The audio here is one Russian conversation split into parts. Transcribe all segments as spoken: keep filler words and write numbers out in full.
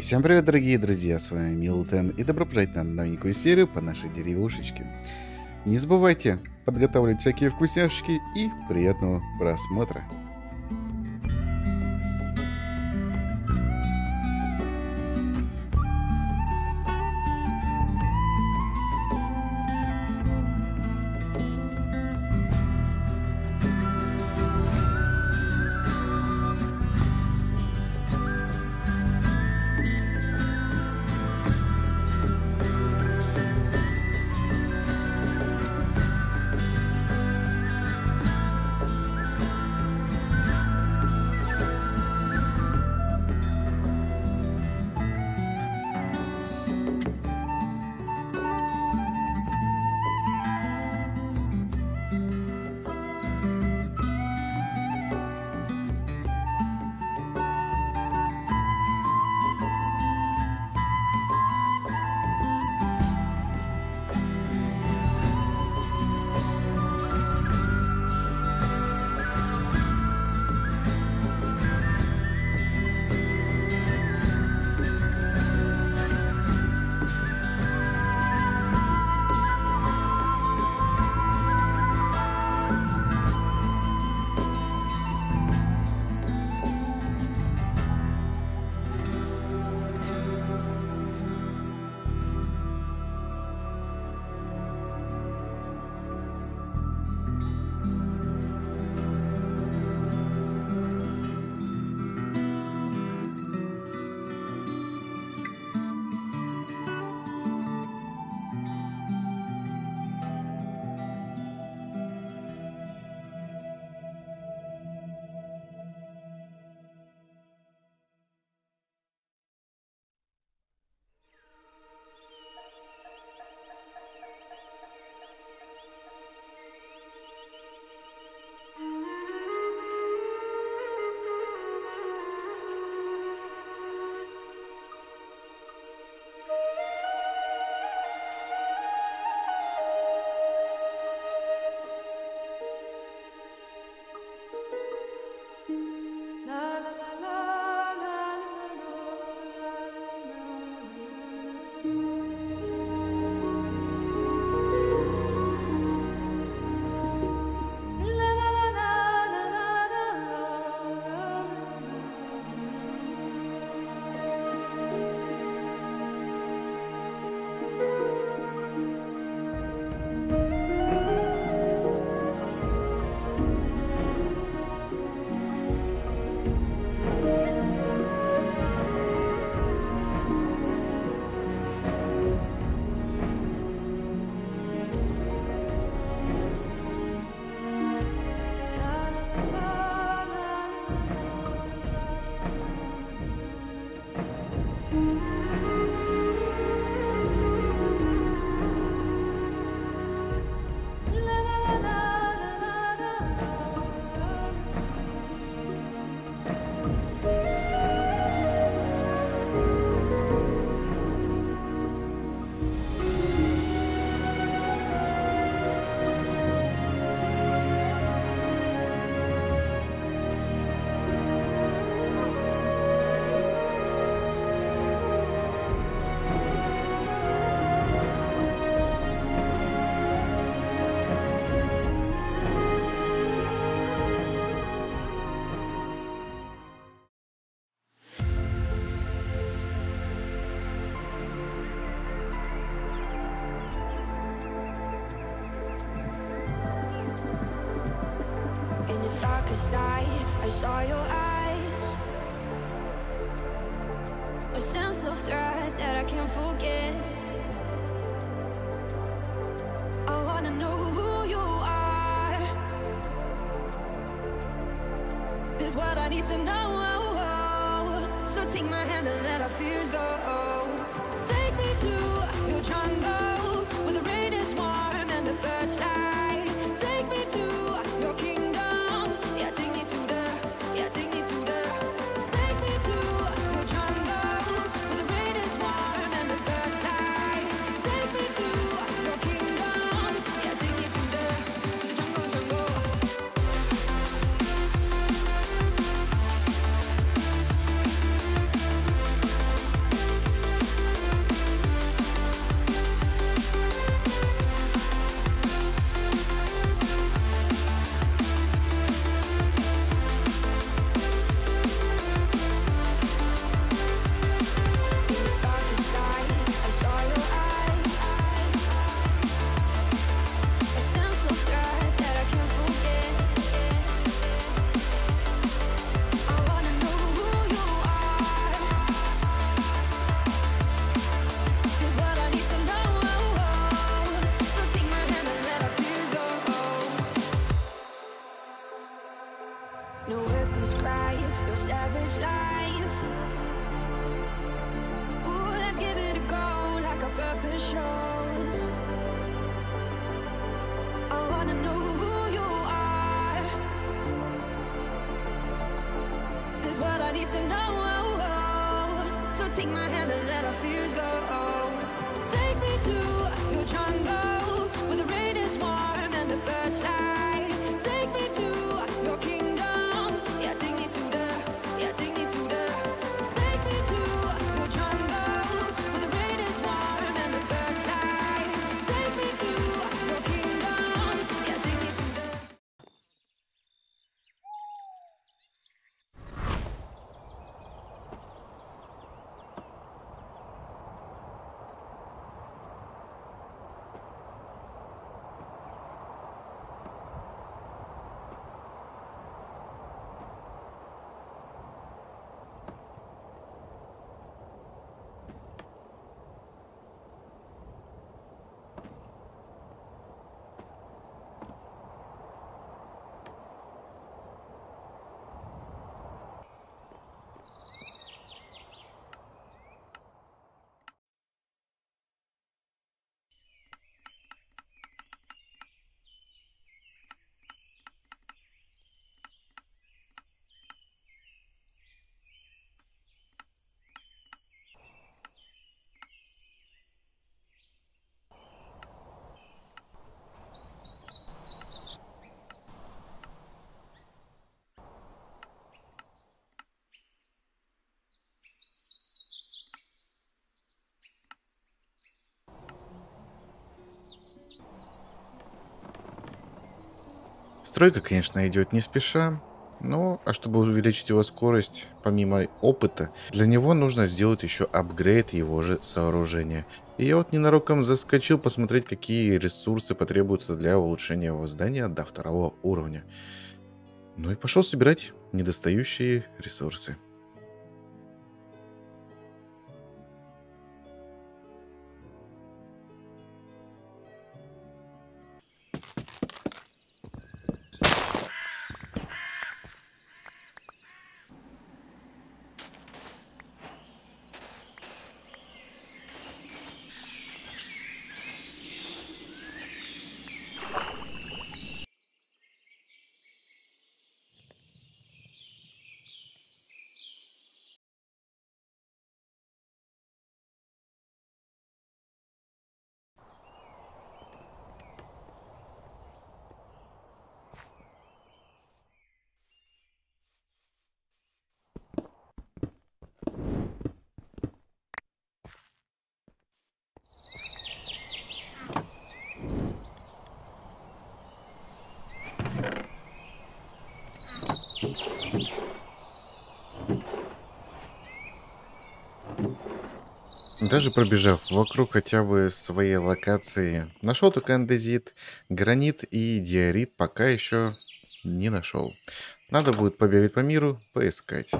Всем привет, дорогие друзья, с вами Милтон, и добро пожаловать на новенькую серию по нашей деревушечке. Не забывайте подготавливать всякие вкусняшки и приятного просмотра. Night, I saw your eyes, a sense of threat that I can't forget. I wanna know who you are. This is what I need to know. So take my hand and let our fears go. Take me to your jungle where the rain is warm and the birds fly. Take me to your kingdom. Take me to the, yeah, take me to the, take me to your jungle where the rain is warm and the birds fly. Take me to your kingdom, yeah, take me to the, to the jungle, jungle. words describe your savage life. Ooh, let's give it a go like our purpose shows. I wanna know who you are. This is what I need to know. So take my hand and let our fears go. Take me to your jungle where the rain is warm and the birds fly. Take me to your kingdom. Yeah, take me to the, yeah, take me to the. Take me to your jungle where the rain is warm and the birds fly. Take me to your kingdom. Yeah, take me to the. Стройка, конечно, идет не спеша, но а чтобы увеличить его скорость, помимо опыта, для него нужно сделать еще апгрейд его же сооружения. И я вот ненароком заскочил посмотреть, какие ресурсы потребуются для улучшения его здания до второго уровня. Ну и пошел собирать недостающие ресурсы. Даже пробежав вокруг хотя бы своей локации, нашел только андезит, гранит и диорит пока еще не нашел. Надо будет побегать по миру, поискать.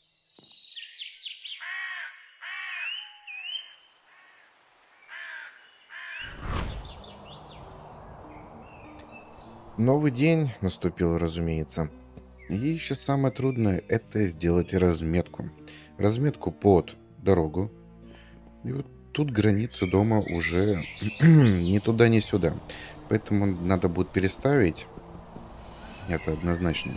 Новый день наступил, разумеется. И еще самое трудное — это сделать разметку. Разметку под дорогу. И вот тут граница дома уже ни туда, ни сюда. Поэтому надо будет переставить. Это однозначно.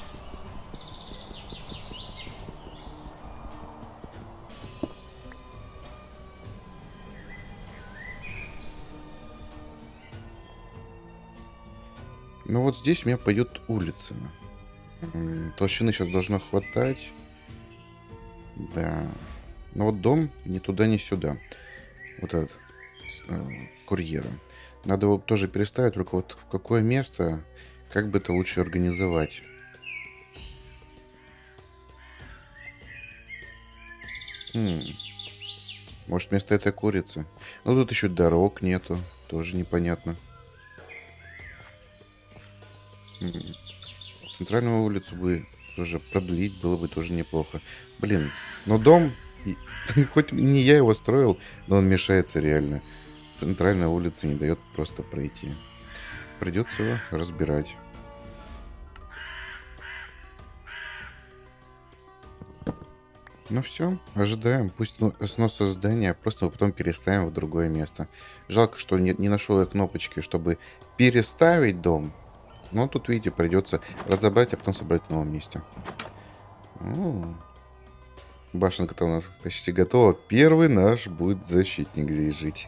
Ну вот здесь у меня пойдет улица. М, Толщины сейчас должно хватать. Да. Но вот дом ни туда, ни сюда. Вот этот с, э, курьера. Надо его тоже переставить, только вот в какое место, как бы это лучше организовать. М, Может, вместо этой курицы. Ну тут еще дорог нету. Тоже непонятно. М, Центральную улицу бы тоже продлить было бы тоже неплохо. Блин, но дом, и- хоть не я его строил, но он мешается реально. Центральная улица не дает просто пройти. Придется его разбирать. Ну все, ожидаем. Пусть ну, снос здания, просто мы потом переставим в другое место. Жалко, что не, не нашел я кнопочки, чтобы переставить дом. Но тут, видите, придется разобрать, а потом собрать в новом месте. О, башенка-то у нас почти готова. Первый наш будет защитник здесь жить.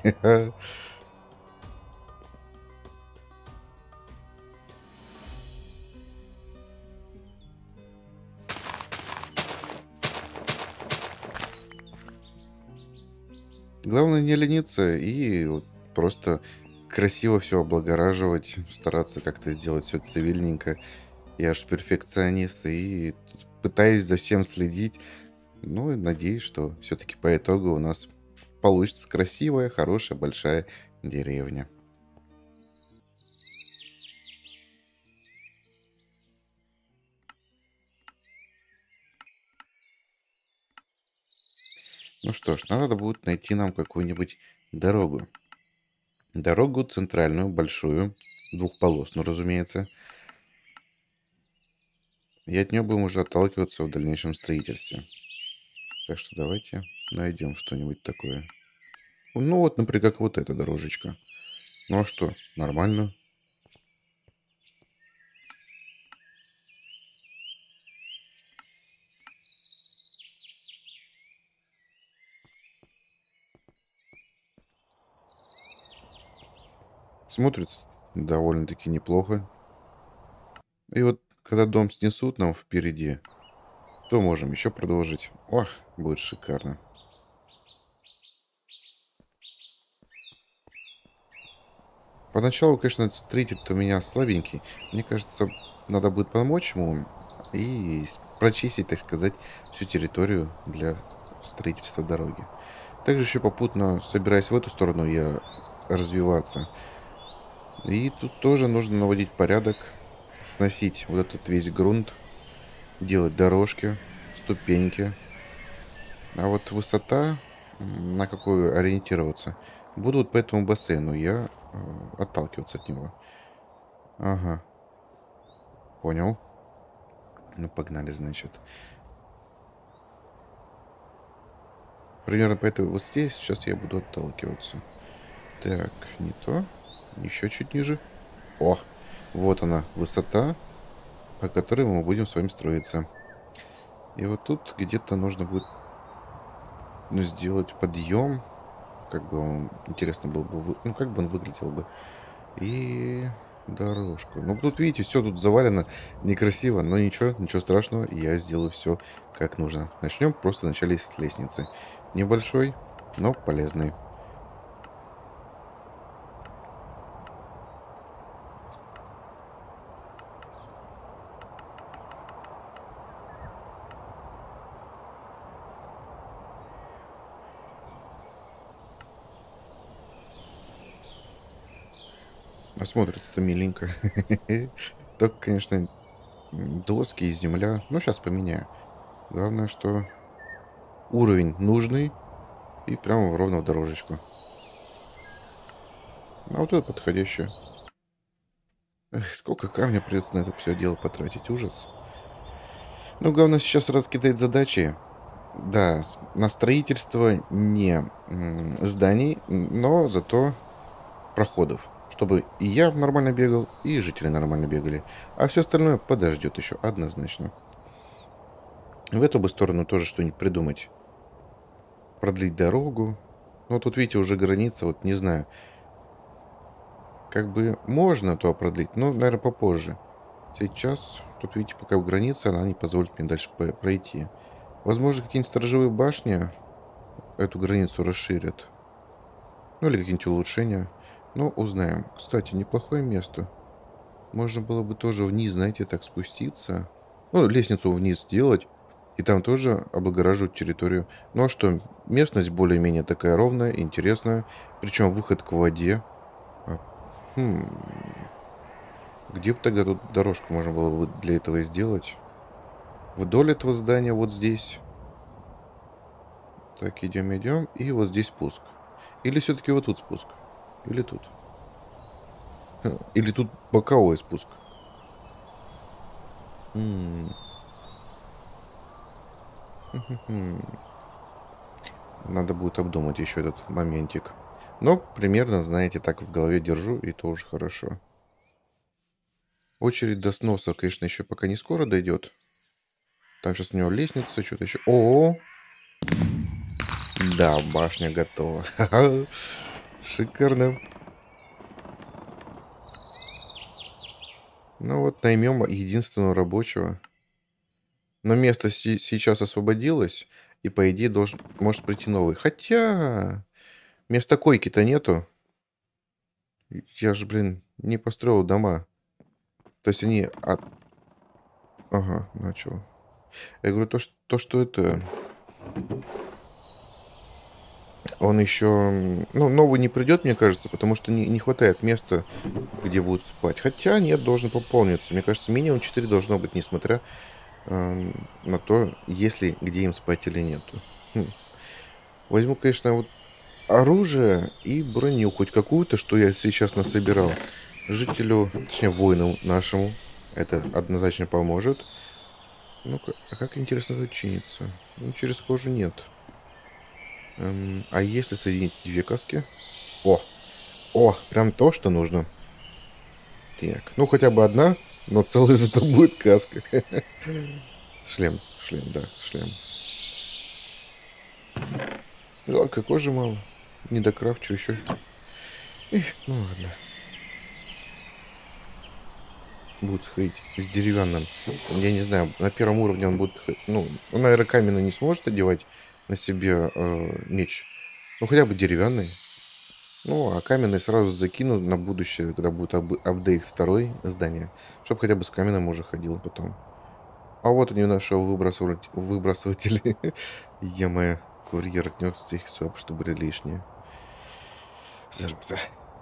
Главное не лениться и вот просто красиво все облагораживать, стараться как-то сделать все цивильненько. Я аж перфекционист и тут пытаюсь за всем следить. Ну и надеюсь, что все-таки по итогу у нас получится красивая, хорошая, большая деревня. Ну что ж, надо будет найти нам какую-нибудь дорогу. Дорогу центральную, большую, двухполосную, разумеется. И от нее будем уже отталкиваться в дальнейшем строительстве. Так что давайте найдем что-нибудь такое. Ну вот, например, как вот эта дорожечка. Ну а что, нормально. Смотрится довольно-таки неплохо. И вот, когда дом снесут нам впереди, то можем еще продолжить. Ох, будет шикарно. Поначалу, конечно, этот строитель-то у меня слабенький. Мне кажется, надо будет помочь ему и прочистить, так сказать, всю территорию для строительства дороги. Также еще попутно, собираясь в эту сторону, я развиваться. И тут тоже нужно наводить порядок, сносить вот этот весь грунт, делать дорожки, ступеньки. А вот высота, м, на какую ориентироваться, буду вот по этому бассейну я э, отталкиваться от него. Ага, понял. Ну, погнали, значит. Примерно по этой высоте сейчас я буду отталкиваться. Так, не то. Еще чуть ниже. О, вот она, высота, по которой мы будем с вами строиться. И вот тут где-то нужно будет, ну, сделать подъем. Как бы он, интересно было бы, вы- ну, как бы он выглядел бы. И дорожку. Ну, тут, видите, все тут завалено некрасиво, но ничего, ничего страшного. Я сделаю все как нужно. Начнем просто вначале с лестницы. Небольшой, но полезный. А смотрится-то миленько. Только, конечно, м, доски и земля. Ну, сейчас поменяю. Главное, что уровень нужный и прямо ровно в дорожечку. А вот это подходящее. Эх, сколько камня придется на это все дело потратить. Ужас. Ну, главное сейчас раскидать задачи. Да, с- на строительство не м, зданий, м, но зато проходов. Чтобы и я нормально бегал, и жители нормально бегали. А все остальное подождет еще однозначно. В эту бы сторону тоже что-нибудь придумать. Продлить дорогу. Ну, тут, видите, уже граница, вот не знаю. Как бы можно то продлить, но, наверное, попозже. Сейчас, тут, видите, пока в границе, она не позволит мне дальше по- пройти. Возможно, какие-нибудь сторожевые башни эту границу расширят. Ну, или какие-нибудь улучшения. Но узнаем. Кстати, неплохое место. Можно было бы тоже вниз, знаете, так спуститься. Ну, лестницу вниз сделать. И там тоже облагораживать территорию. Ну а что, местность более-менее такая ровная, интересная. Причем выход к воде. А, хм, где бы тогда тут дорожку можно было бы для этого сделать? Вдоль этого здания, вот здесь. Так, идем, идем. И вот здесь спуск. Или все-таки вот тут спуск? Или тут? Ха, или тут боковой спуск? М, Мгм. Надо будет обдумать еще этот моментик. Но примерно, знаете, так в голове держу, и то уже хорошо. Очередь до сноса, конечно, еще пока не скоро дойдет. Там сейчас у него лестница, что-то еще. О, да, башня готова. Ха-ха. Шикарно. Ну вот наймем единственного рабочего. Но место се- сейчас освободилось, и по идее должен, может прийти новый. Хотя места койки-то нету. Я же, блин, не построил дома. То есть они... от- Ага, начал. Я говорю, то, что, то, что это... Он еще... м, Ну, новый не придет, мне кажется, потому что не, не хватает места, где будут спать. Хотя нет, должен пополниться. Мне кажется, минимум четыре должно быть, несмотря ам, на то, есть ли где им спать или нету. Хм. Возьму, конечно, вот оружие и броню хоть какую-то, что я сейчас насобирал. Жителю, точнее, воину нашему. Это однозначно поможет. Ну-ка, а как интересно это чинится? Ну, через кожу нет. Эм, а если соединить две каски? О, о, прям то, что нужно. Так, ну хотя бы одна, но целая зато будет каска. Шлем, шлем, да, шлем. Жалко, кожи мало. Не докрафчу еще. Эх, ну ладно. Будет сходить с деревянным. Я не знаю, на первом уровне он будет... х- Ну, он, наверное, каменный не сможет одевать на себе э, меч. Ну, хотя бы деревянный. Ну, а каменный сразу закину на будущее, когда будет ап- апдейт второй здания. Чтобы хотя бы с каменным уже ходил потом. А вот они нашел выбрасывать, выбрасыватели. Я моя курьер отнес их свап, что были лишние. Зараза.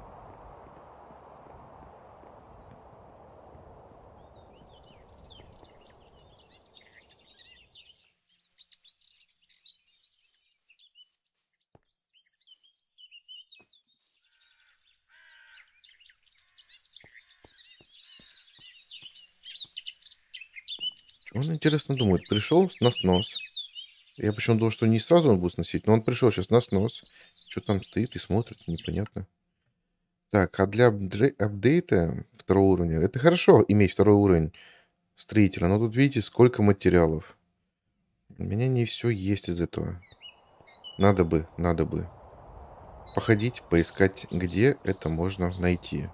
Он, интересно, думает, пришел на снос. Я почему думал, что не сразу он будет сносить, но он пришел сейчас на снос. Что там стоит и смотрит, непонятно. Так, а для апдре- апдейта второго уровня, это хорошо иметь второй уровень строителя, но тут видите, сколько материалов. У меня не все есть из этого. Надо бы, надо бы походить, поискать, где это можно найти.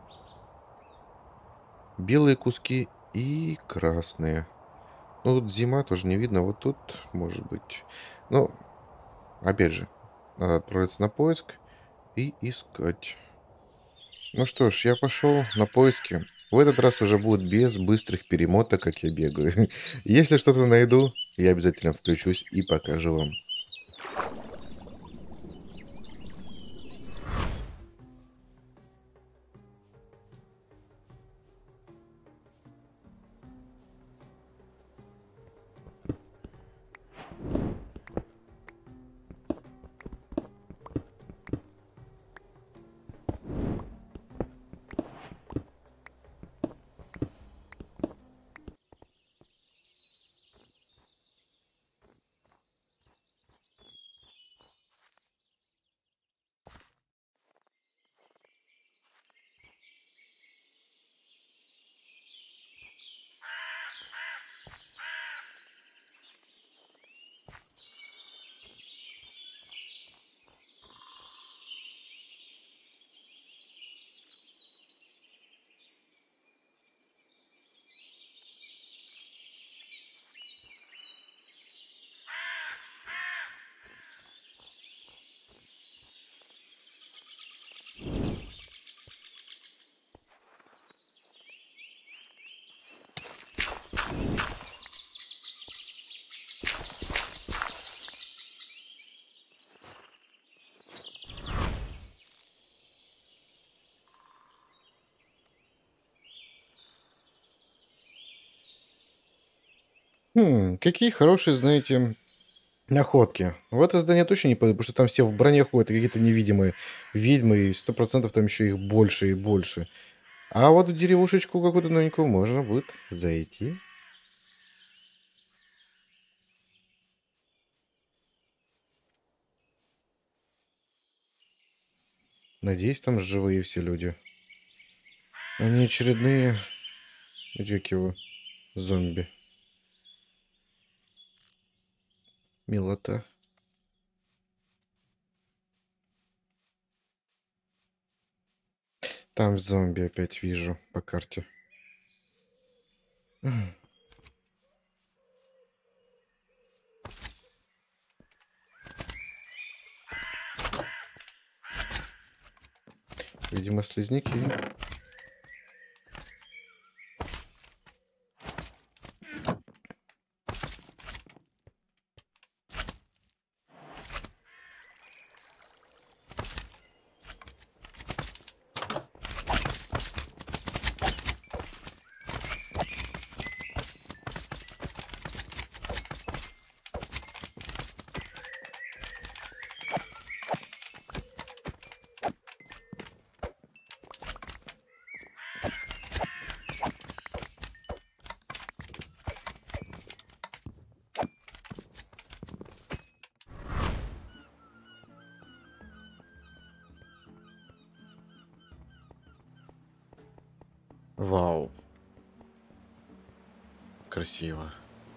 Белые куски и красные. Ну, тут зима тоже не видно, вот тут может быть. Ну, опять же, надо отправиться на поиск и искать. Ну что ж, я пошел на поиски. В этот раз уже будет без быстрых перемоток, как я бегаю. Если что-то найду, я обязательно включусь и покажу вам. Хм, какие хорошие, знаете, находки. В это здание точно не пойду, потому что там все в броне ходят, и какие-то невидимые ведьмы, и сто процентов там еще их больше и больше. А вот в деревушечку какую-то новенькую можно будет зайти. Надеюсь, там живые все люди. Они очередные, как его, зомби. Милота. Там зомби опять вижу по карте. Видимо, слизняки. Вау. Красиво.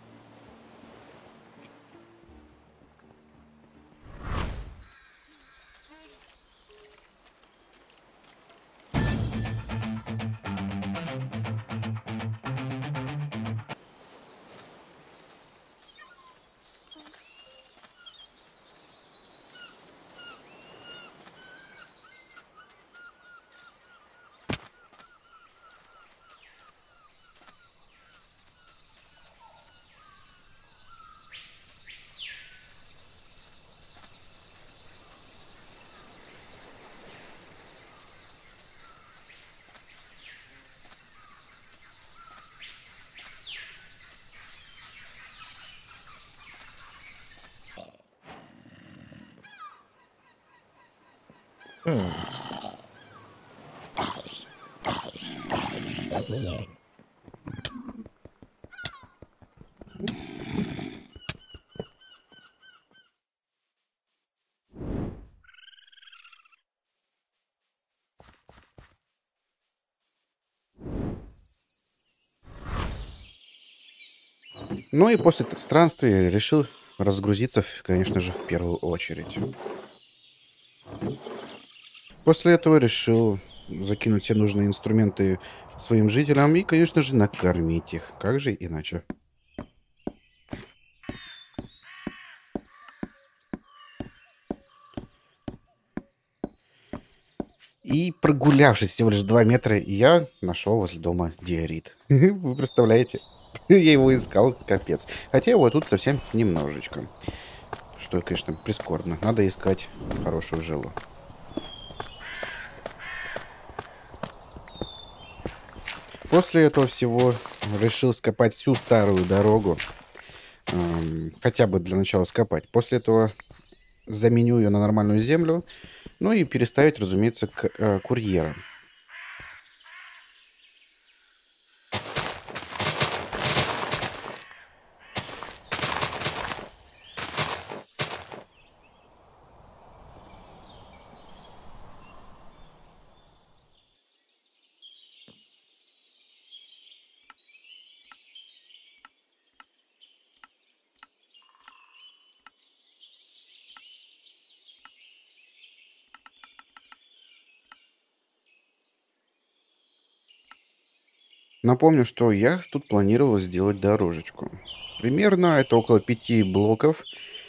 М. Ну и после т- странствия решил разгрузиться, в- конечно же, в первую очередь. После этого решил закинуть все нужные инструменты своим жителям и, конечно же, накормить их. Как же иначе? И прогулявшись всего лишь два метра, я нашел возле дома диорит. Вы представляете? Я его искал, капец. Хотя его тут совсем немножечко. Что, конечно, прискорбно. Надо искать хорошую жилу. После этого всего решил скопать всю старую дорогу. Эм, хотя бы для начала скопать. После этого заменю ее на нормальную землю. Ну и переставить, разумеется, к э, курьерам. Напомню, что я тут планировал сделать дорожечку. Примерно это около пяти блоков.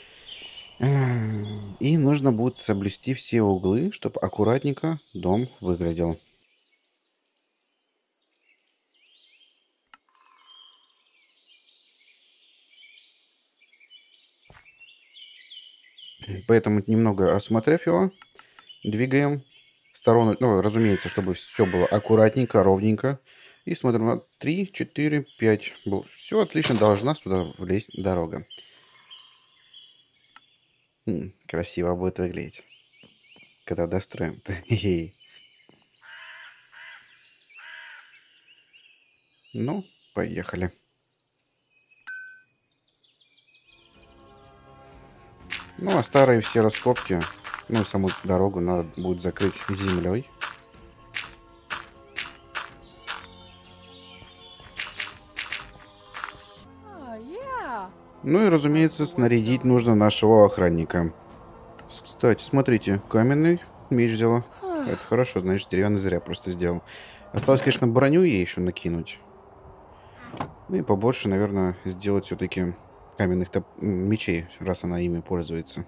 Эм, И нужно будет соблюсти все углы, чтобы аккуратненько дом выглядел. Поэтому, немного осмотрев его, двигаем в сторону, ну, разумеется, чтобы все было аккуратненько, ровненько. И смотрим на три, четыре, пять. Все отлично, должна сюда влезть дорога. М, Красиво будет выглядеть, когда достроим. Хе-хе. Ну, поехали. Ну, а старые все раскопки Ну, саму дорогу надо будет закрыть землей. Ну и, разумеется, снарядить нужно нашего охранника. Кстати, смотрите, каменный меч взяла. Это хорошо, значит, деревянный зря просто сделал. Осталось, конечно, броню ей еще накинуть. Ну и побольше, наверное, сделать все-таки каменных топ... мечей, раз она ими пользуется.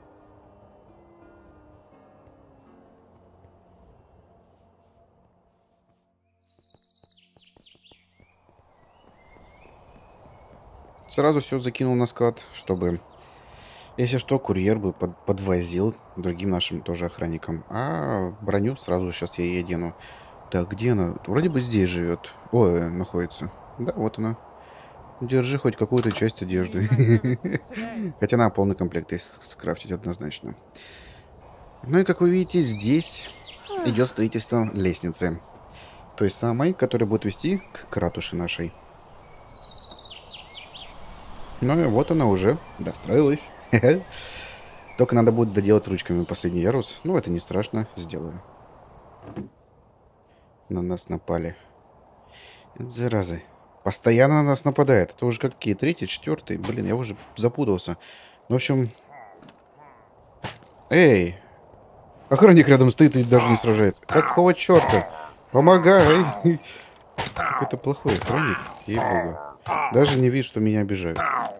Сразу все закинул на склад, чтобы, если что, курьер бы под, подвозил другим нашим тоже охранникам. А броню сразу сейчас я ей одену. Так, где она? Вроде бы здесь живет. Ой, находится. Да, вот она. Держи хоть какую-то часть одежды. Хотя на полный комплект есть скрафтить однозначно. Ну и как вы видите, здесь идет строительство лестницы. Той самой, которая будет вести к ратуше нашей. Ну и вот она уже достроилась. Только надо будет доделать ручками последний ярус. Ну, это не страшно, сделаю. На нас напали. Это заразы. Постоянно на нас нападает. Это уже какие? Третий, четвертый? Блин, я уже запутался. В общем... Эй! Охранник рядом стоит и даже не сражает. Какого черта? Помогай! Какой-то плохой охранник. Ей-богу. Даже не видит, что меня обижают.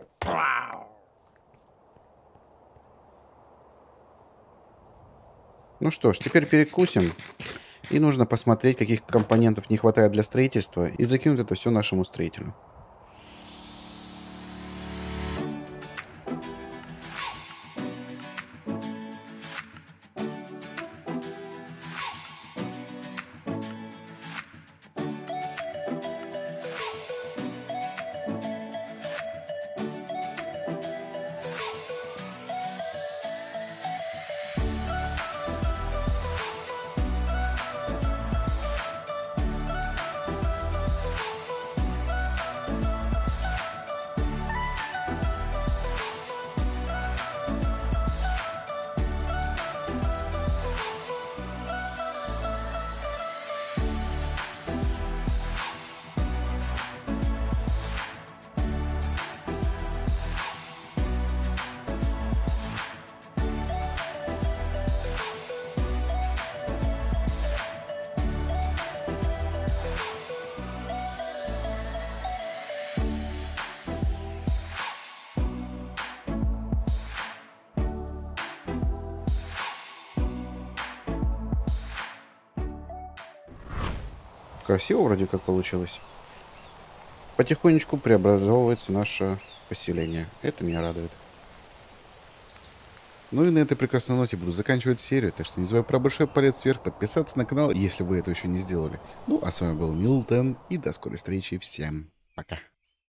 Ну что ж, теперь перекусим. И нужно посмотреть, каких компонентов не хватает для строительства, и закинуть это все нашему строителю. Красиво вроде как получилось. Потихонечку преобразовывается наше поселение. Это меня радует. Ну и на этой прекрасной ноте буду заканчивать серию. Так что не забывай про большой палец вверх, подписаться на канал, если вы это еще не сделали. Ну, а с вами был Милтон. И до скорой встречи. Всем пока.